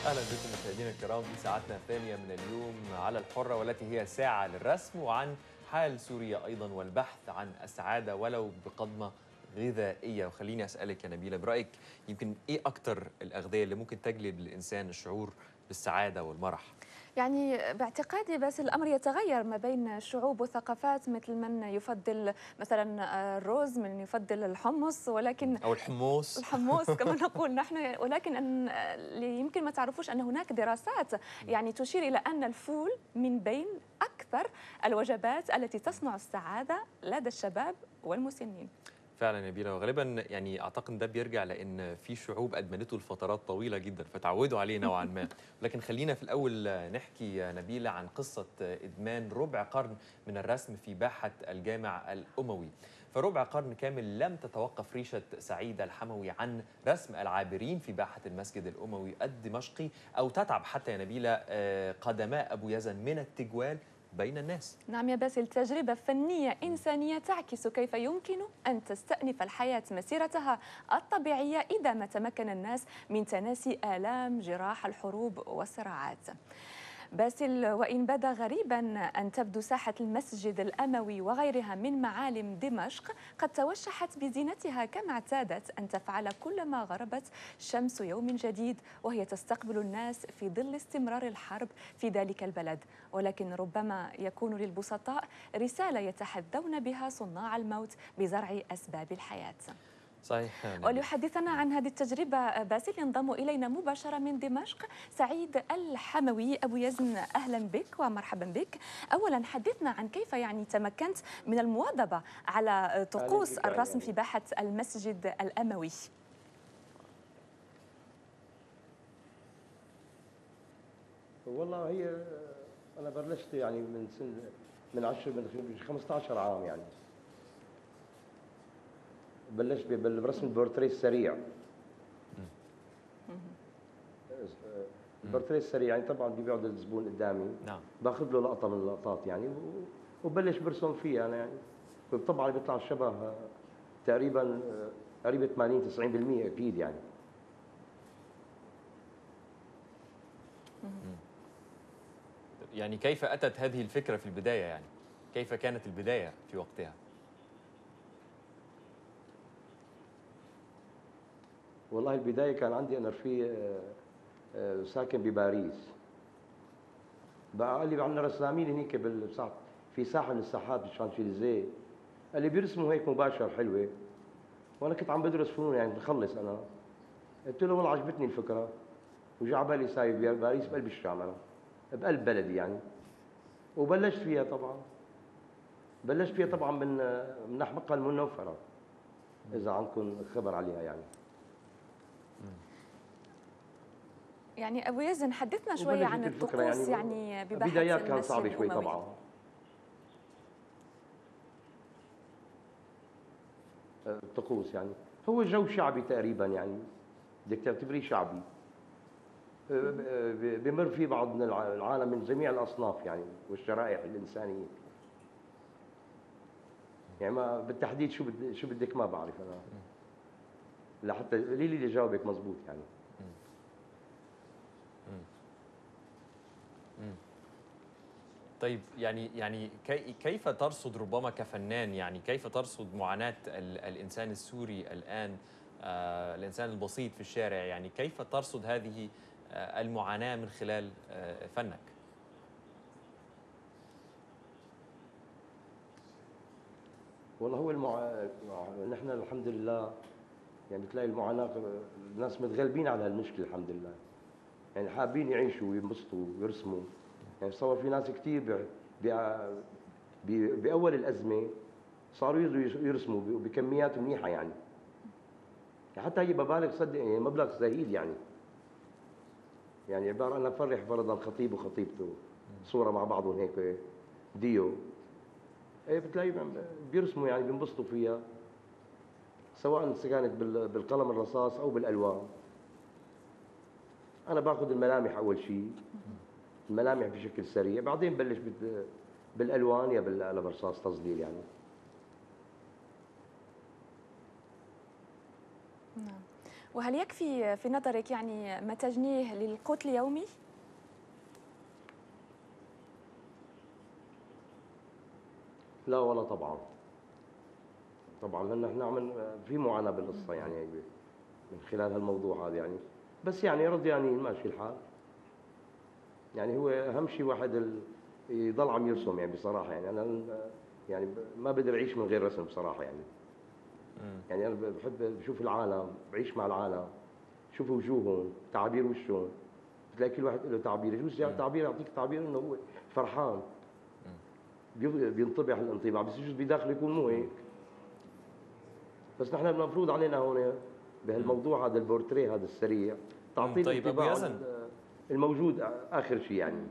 أهلا بكم مشاهدينا الكرام في ساعتنا الثانية من اليوم على الحرة، والتي هي ساعة للرسم وعن حال سوريا أيضا والبحث عن السعادة ولو بقدمة غذائية. وخليني أسألك يا نبيلة، برأيك يمكن إيه أكتر الأغذية اللي ممكن تجلب للإنسان الشعور بالسعادة والمرح؟ يعني باعتقادي بس الأمر يتغير ما بين الشعوب والثقافات، مثل من يفضل مثلا الرز، من يفضل الحمص، ولكن أو الحمص. الحمص كما نقول نحن. ولكن اللي يمكن ما تعرفوش أن هناك دراسات يعني تشير إلى أن الفول من بين أكثر الوجبات التي تصنع السعادة لدى الشباب والمسنين. فعلا يا نبيلة، وغالبا يعني اعتقد ده بيرجع لان في شعوب ادمنته لفترات طويله جدا فتعودوا عليه نوعا ما. لكن خلينا في الاول نحكي يا نبيلة عن قصه ادمان ربع قرن من الرسم في باحه الجامع الاموي. فربع قرن كامل لم تتوقف ريشه سعيده الحموي عن رسم العابرين في باحه المسجد الاموي الدمشقي، او تتعب حتى يا نبيلة قدماء ابو يزن من التجوال بين الناس. نعم يا باسل، تجربة فنية إنسانية تعكس كيف يمكن أن تستأنف الحياة مسيرتها الطبيعية إذا ما تمكن الناس من تناسي آلام جراح الحروب والصراعات. باسل، وإن بدا غريبا أن تبدو ساحة المسجد الأموي وغيرها من معالم دمشق قد توشحت بزينتها كما اعتادت أن تفعل كلما غربت شمس يوم جديد، وهي تستقبل الناس في ظل استمرار الحرب في ذلك البلد. ولكن ربما يكون للبسطاء رسالة يتحدون بها صناع الموت بزرع أسباب الحياة. صحيح يا نبيلة. وليحدثنا عن هذه التجربة باسل ينضم إلينا مباشرة من دمشق سعيد الحموي أبو يزن. أهلا بك ومرحبا بك. أولا حدثنا عن كيف يعني تمكنت من المواظبة على أهلا طقوس بك الرسم يعني. في باحة المسجد الأموي. والله هي أنا بلشت يعني من سن من 10 من 15 عام يعني. بلشت برسم البورتريه السريع. البورتريه السريع يعني طبعا بيقعد الزبون قدامي، نعم. باخذ له لقطة من اللقطات يعني وبلش برسم فيها أنا يعني. طبعا بيطلع الشبه تقريبا قريبة 80 90% أكيد يعني. يعني كيف أتت هذه الفكرة في البداية؟ يعني كيف كانت البداية في وقتها؟ والله البداية كان عندي أنا في ساكن بباريس. بقى قال لي عندنا رسامين هنيك في ساحه من الساحات بالشانشيليزيه، قال لي بيرسموا هيك مباشر حلوه، وانا كنت عم بدرس فنون يعني بخلص انا. قلت له والله عجبتني الفكره، وجا على بالي سايب باريس بقلب الشام انا، بقلب بلدي يعني. وبلشت فيها طبعا، بلشت فيها طبعا من احمقها المنوفره، اذا عندكم خبر عليها يعني. يعني أبو يزن حدثنا شوية عن وبلشت الفكره الطقوس يعني. يعني بباحة بدايات كان المسجد صعبه شوي الأموي. طبعا. الطقوس يعني هو جو شعبي تقريبا يعني، بدك تعتبريه شعبي. بمر فيه بعض من العالم من جميع الأصناف يعني والشرائح الإنسانية. يعني ما بالتحديد شو بدك ما بعرف أنا، لحتى قولي لي اللي جاوبك مزبوط يعني. طيب يعني كيف ترصد ربما كفنان، يعني كيف ترصد معاناة الإنسان السوري الآن، الإنسان البسيط في الشارع؟ يعني كيف ترصد هذه المعاناة من خلال فنك؟ والله هو نحن الحمد لله يعني بتلاقي المعاناة، الناس متغلبين على هالمشكلة الحمد لله، يعني حابين يعيشوا وينبسطوا ويرسموا. يعني صار في ناس كثير بأول الأزمة صاروا يرسموا بكميات منيحة يعني. حتى هي مبالغ صدق يعني مبلغ زهيد يعني. يعني عبارة أنا فرح فرضا خطيب وخطيبته صورة مع بعضهم هيك ديو، ايه بتلاقي بيرسموا يعني بينبسطوا فيها، سواء كانت بالقلم الرصاص أو بالألوان. أنا باخذ الملامح أول شيء، الملامح بشكل سريع، بعدين بلش بالألوان يا بالقلم الرصاص تظليل يعني. نعم. وهل يكفي في نظرك يعني ما تجنيه للقوت اليومي؟ لا ولا طبعا. طبعا لان احنا عمل في معاناه بالقصه يعني من خلال هالموضوع هذا يعني. بس يعني رد يعني ماشي الحال. يعني هو اهم شيء واحد يضل عم يرسم يعني بصراحه يعني انا يعني ما بقدر اعيش من غير رسم بصراحه يعني. يعني انا بحب بشوف العالم، بعيش مع العالم، شوف وجوههم، تعابير وشهم. بتلاقي كل واحد له تعبير، يجوز يعني تعبير يعطيك تعبير انه هو فرحان، بينطبع الانطباع، بس يجوز بداخله يكون مو هيك. بس نحن المفروض علينا هون بهالموضوع هذا البورتريه هذا السريع تعطيه طيب ابو الانطباع يزن، الموجود اخر شيء يعني.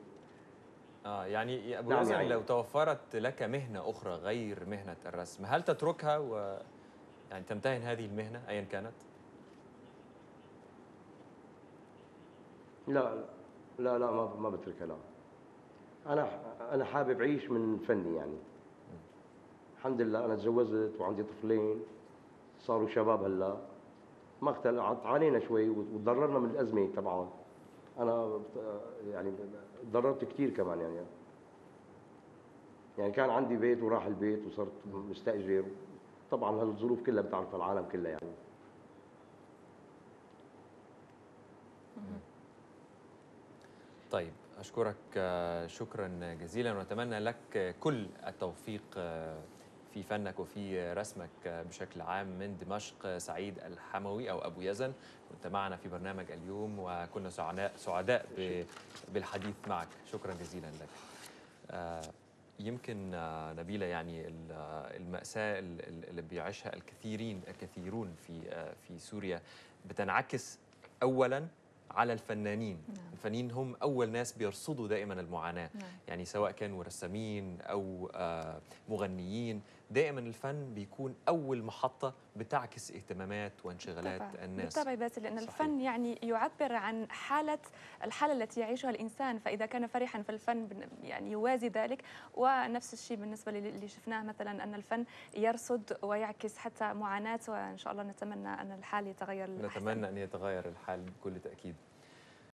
يعني يا ابو نعم يزن، يعني. لو توفرت لك مهنه اخرى غير مهنه الرسم، هل تتركها يعني تمتهن هذه المهنه ايا كانت؟ لا لا ما بتركها لا. انا حابب اعيش من فني يعني. الحمد لله انا تزوجت وعندي طفلين صاروا شباب هلا. ما عانينا شوي وتضررنا من الازمه طبعا. انا يعني تضررت كثير كمان يعني. يعني كان عندي بيت وراح البيت وصرت مستاجر. طبعا هالظروف كلها بتعرفها العالم كلها يعني. طيب أشكرك شكرا جزيلا، ونتمنى لك كل التوفيق في فنك وفي رسمك بشكل عام. من دمشق سعيد الحموي أو أبو يزن، كنت معنا في برنامج اليوم وكنا سعداء بالحديث معك. شكرا جزيلا لك. يمكن نبيلة، يعني المأساة اللي بيعيشها الكثيرون في سوريا بتنعكس أولاً على الفنانين. الفنانين هم أول ناس بيرصدوا دائما المعاناة. يعني سواء كانوا رسامين أو مغنيين، دائما الفن بيكون أول محطة بتعكس اهتمامات وانشغالات الناس. بالطبع باسل، لأن صحيح. الفن يعني يعبر عن الحالة التي يعيشها الإنسان، فإذا كان فرحا فالفن يعني يوازي ذلك. ونفس الشيء بالنسبة اللي شفناه مثلا، أن الفن يرصد ويعكس حتى معاناة، وإن شاء الله نتمنى أن الحال يتغير للأحسن. نتمنى أن يتغير الحال بكل تأكيد.